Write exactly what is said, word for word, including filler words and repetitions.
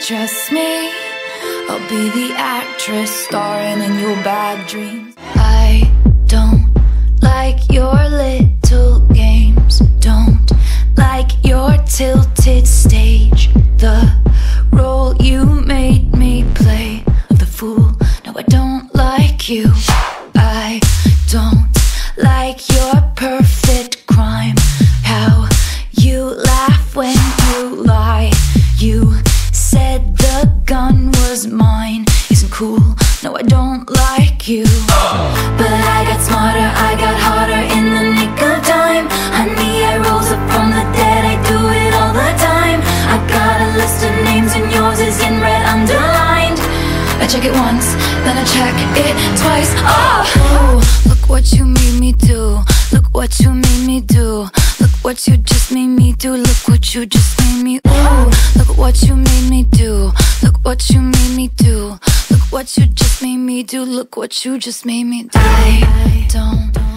trust me, I'll be the actress starring in your bad dreams. I don't like your little games, don't like your tilted stage, the role you made me play of the fool. No, I don't like you. I don't like your perfect crime, how you laugh when you lie. You said the gun was mine, isn't cool. No, I don't like you. But I got smarter, I got harder in the nick of time. Honey, I rose up from the dead, I do it all the time. I got a list of names and yours is in red underlined. I check it once, then I check it twice. Oh, look what you made me do. Look what you made me do. Look what you just made me do. Look what you just made me. Ooh, look what you made me do. Look what you made me do. Look what you just made me do. Look what you just made me do. I don't